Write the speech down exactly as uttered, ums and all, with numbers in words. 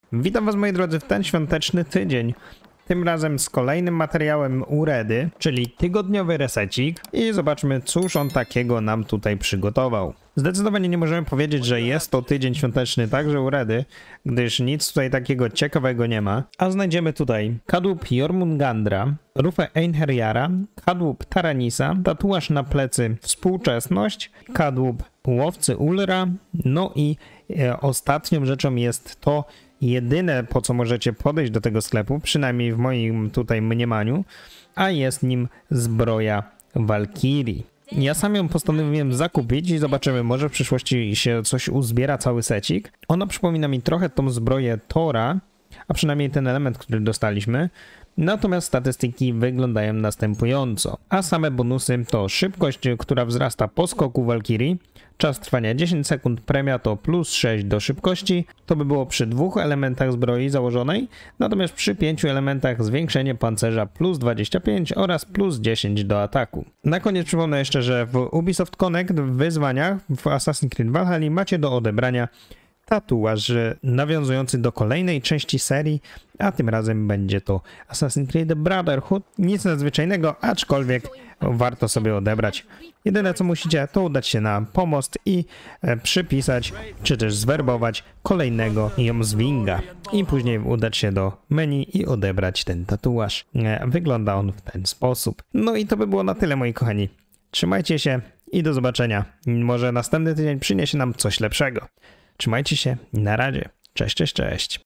Witam was, moi drodzy, w ten świąteczny tydzień. Tym razem z kolejnym materiałem u Redy, czyli tygodniowy resecik, i zobaczmy, cóż on takiego nam tutaj przygotował. Zdecydowanie nie możemy powiedzieć, że jest to tydzień świąteczny także u Redy, gdyż nic tutaj takiego ciekawego nie ma. A znajdziemy tutaj kadłub Jormungandra, rufę Einherjara, kadłub Taranisa, tatuaż na plecy Współczesność, kadłub łowcy Ulra, no i e, ostatnią rzeczą jest to jedyne, po co możecie podejść do tego sklepu, przynajmniej w moim tutaj mniemaniu, a jest nim zbroja Walkirii. Ja sam ją postanowiłem zakupić i zobaczymy, może w przyszłości się coś uzbiera, cały secik. Ona przypomina mi trochę tą zbroję Thora, a przynajmniej ten element, który dostaliśmy. Natomiast statystyki wyglądają następująco. A same bonusy to szybkość, która wzrasta po skoku Walkirii, czas trwania dziesięć sekund, premia to plus sześć do szybkości, to by było przy dwóch elementach zbroi założonej, natomiast przy pięciu elementach zwiększenie pancerza plus dwadzieścia pięć oraz plus dziesięć do ataku. Na koniec przypomnę jeszcze, że w Ubisoft Connect w wyzwaniach w Assassin's Creed Valhalla macie do odebrania tatuaż nawiązujący do kolejnej części serii, a tym razem będzie to Assassin's Creed Brotherhood. Nic nadzwyczajnego, aczkolwiek warto sobie odebrać. Jedyne co musicie, to udać się na pomost i e, przypisać, czy też zwerbować kolejnego Jomsvinga i później udać się do menu i odebrać ten tatuaż. E, wygląda on w ten sposób. No i to by było na tyle, moi kochani. Trzymajcie się i do zobaczenia. Może następny tydzień przyniesie nam coś lepszego. Trzymajcie się, na razie. Cześć, cześć, cześć.